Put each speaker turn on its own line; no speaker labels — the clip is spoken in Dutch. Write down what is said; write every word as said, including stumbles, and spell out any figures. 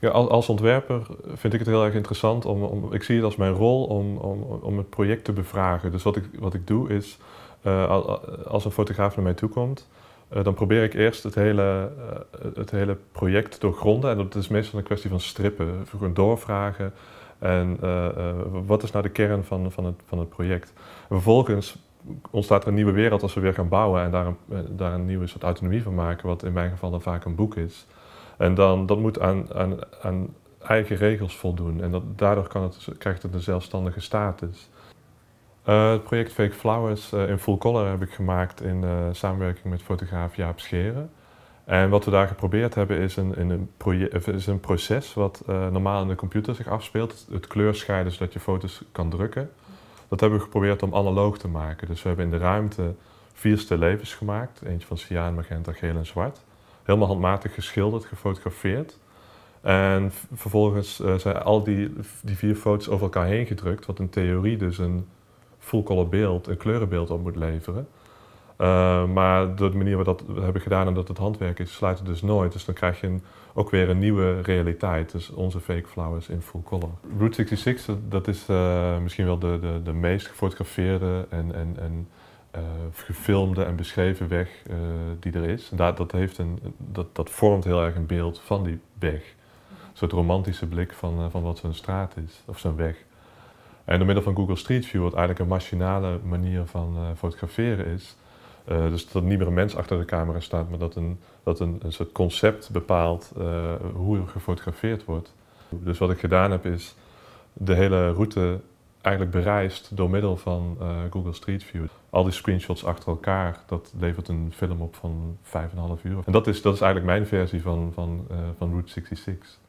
Ja, als, als ontwerper vind ik het heel erg interessant om, om ik zie het als mijn rol om, om, om het project te bevragen. Dus wat ik, wat ik doe is, uh, als een fotograaf naar mij toe komt, uh, dan probeer ik eerst het hele, uh, het hele project te doorgronden. En dat is meestal een kwestie van strippen, gewoon doorvragen. En uh, uh, wat is nou de kern van, van, het, van het project? En vervolgens ontstaat er een nieuwe wereld als we weer gaan bouwen en daar een, daar een nieuwe soort autonomie van maken, wat in mijn geval dan vaak een boek is. En dan, dat moet aan, aan, aan eigen regels voldoen en dat, daardoor kan het, krijgt het een zelfstandige status. Uh, het project Fake Flowers uh, in full color heb ik gemaakt in uh, samenwerking met fotograaf Jaap Scheren. En wat we daar geprobeerd hebben is een, in een, project, is een proces wat uh, normaal in de computer zich afspeelt. Het kleurscheiden zodat je foto's kan drukken. Dat hebben we geprobeerd om analoog te maken. Dus we hebben in de ruimte vier stillevens gemaakt. Eentje van cyaan, magenta, geel en zwart. Helemaal handmatig geschilderd, gefotografeerd. En vervolgens uh, zijn al die, die vier foto's over elkaar heen gedrukt. Wat in theorie dus een full-color beeld, een kleurenbeeld op moet leveren. Uh, maar door de manier waarop we dat hebben gedaan en dat het handwerk is, sluit het dus nooit. Dus dan krijg je een, ook weer een nieuwe realiteit. Dus onze Fake Flowers in full color. Route zesenzestig, dat is uh, misschien wel de, de, de meest gefotografeerde en, en, en uh, gefilmde en beschreven weg uh, die er is. En dat, dat, heeft een, dat, dat vormt heel erg een beeld van die weg. Een soort romantische blik van, uh, van wat zo'n straat is, of zo'n weg. En door middel van Google Street View, wat eigenlijk een machinale manier van uh, fotograferen is, Uh, dus dat niet meer een mens achter de camera staat, maar dat een, dat een, een soort concept bepaalt uh, hoe er gefotografeerd wordt. Dus wat ik gedaan heb is de hele route eigenlijk bereisd door middel van uh, Google Street View. Al die screenshots achter elkaar, dat levert een film op van vijf en een half uur. En dat is, dat is eigenlijk mijn versie van, van, uh, van Route zesenzestig.